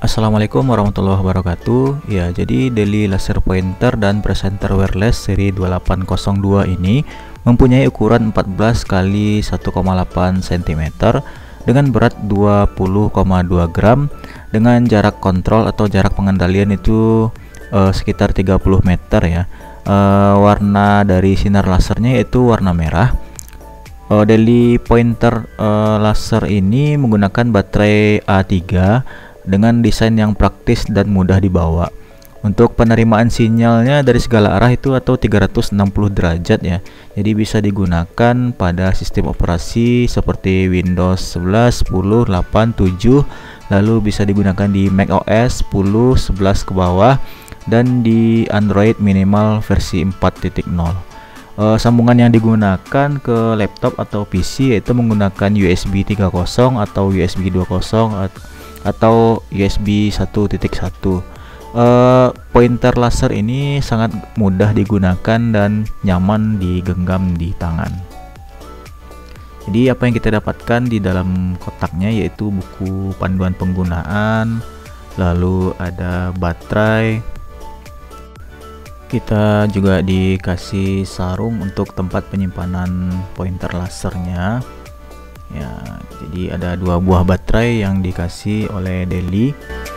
Assalamualaikum warahmatullahi wabarakatuh. Ya, jadi Daily Laser Pointer dan Presenter Wireless seri 2802 ini mempunyai ukuran 14 x 1,8 cm dengan berat 20,2 gram dengan jarak kontrol atau jarak pengendalian itu sekitar 30 meter ya. Warna dari sinar lasernya yaitu warna merah. Daily Pointer laser ini menggunakan baterai A3 dengan desain yang praktis dan mudah dibawa. Untuk penerimaan sinyalnya dari segala arah itu atau 360 derajat ya. Jadi bisa digunakan pada sistem operasi seperti Windows 11, 10, 8, 7, lalu bisa digunakan di macOS 10, 11 ke bawah dan di Android minimal versi 4.0. Sambungan yang digunakan ke laptop atau PC yaitu menggunakan USB 3.0 atau USB 2.0 atau USB 1.1. Pointer laser ini sangat mudah digunakan dan nyaman digenggam di tangan. Jadi apa yang kita dapatkan di dalam kotaknya yaitu buku panduan penggunaan, lalu ada baterai. Kita juga dikasih sarung untuk tempat penyimpanan pointer lasernya. Ya, jadi ada 2 buah baterai yang dikasih oleh Daily.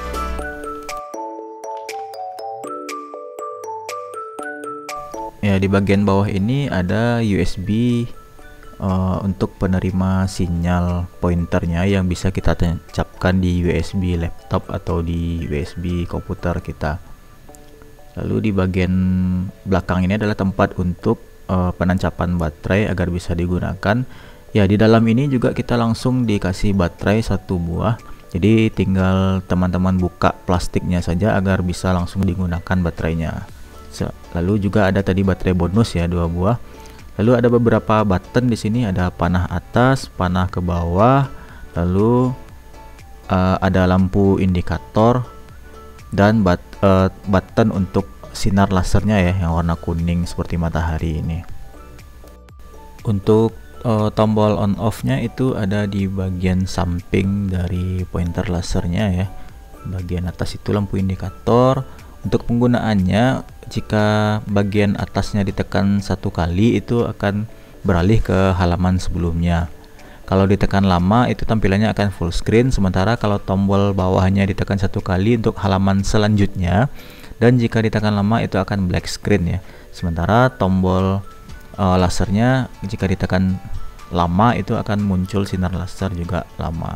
Ya, di bagian bawah ini ada USB untuk penerima sinyal pointernya yang bisa kita tancapkan di USB laptop atau di USB komputer kita. Lalu di bagian belakang ini adalah tempat untuk penancapan baterai agar bisa digunakan. Ya, di dalam ini juga kita langsung dikasih baterai 1 buah. Jadi tinggal teman-teman buka plastiknya saja agar bisa langsung digunakan baterainya. Lalu juga ada tadi baterai bonus ya 2 buah. Lalu ada beberapa button di sini, ada panah atas, panah ke bawah, lalu ada lampu indikator dan button untuk sinar lasernya ya yang warna kuning seperti matahari ini. Untuk tombol on off nya itu ada di bagian samping dari pointer lasernya ya. Bagian atas itu lampu indikator. Untuk penggunaannya, jika bagian atasnya ditekan 1 kali itu akan beralih ke halaman sebelumnya. Kalau ditekan lama itu tampilannya akan full screen, sementara kalau tombol bawahnya ditekan 1 kali untuk halaman selanjutnya, dan jika ditekan lama itu akan black screen ya. Sementara tombol lasernya jika ditekan lama itu akan muncul sinar laser juga lama.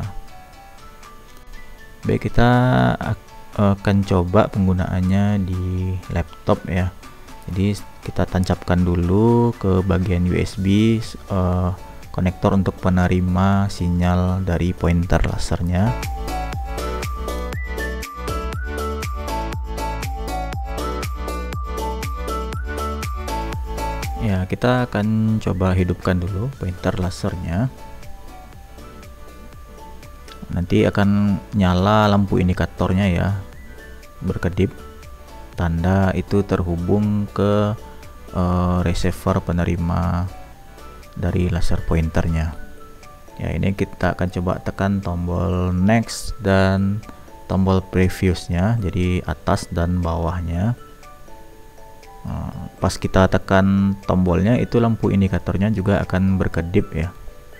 Baik, kita akan coba penggunaannya di laptop ya. Jadi kita tancapkan dulu ke bagian USB konektor untuk penerima sinyal dari pointer lasernya. Ya, kita akan coba hidupkan dulu pointer lasernya. Nanti akan nyala lampu indikatornya ya, berkedip, tanda itu terhubung ke receiver penerima dari laser pointernya. Ya, ini kita akan coba tekan tombol next dan tombol previousnya, jadi atas dan bawahnya. Pas kita tekan tombolnya itu lampu indikatornya juga akan berkedip ya.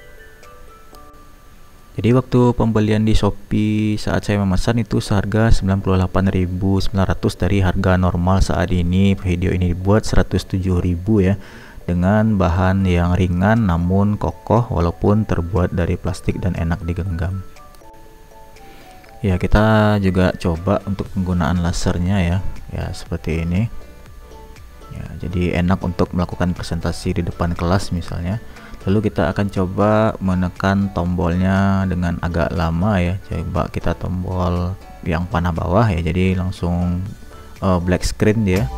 Jadi waktu pembelian di Shopee saat saya memesan itu seharga 98.900 dari harga normal saat ini. Video ini dibuat 107.000 ya, dengan bahan yang ringan namun kokoh walaupun terbuat dari plastik dan enak digenggam. Ya, kita juga coba untuk penggunaan lasernya ya. Ya, seperti ini. Ya, jadi enak untuk melakukan presentasi di depan kelas misalnya. Lalu kita akan coba menekan tombolnya dengan agak lama ya. Coba kita tombol yang panah bawah ya, jadi langsung black screen dia.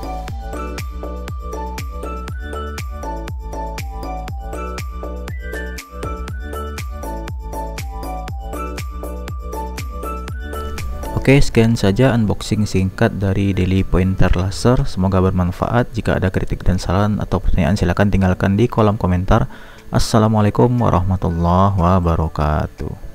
Oke, sekian saja unboxing singkat dari Daily Pointer Laser. Semoga bermanfaat. Jika ada kritik dan saran atau pertanyaan silahkan tinggalkan di kolom komentar. Assalamualaikum warahmatullahi wabarakatuh.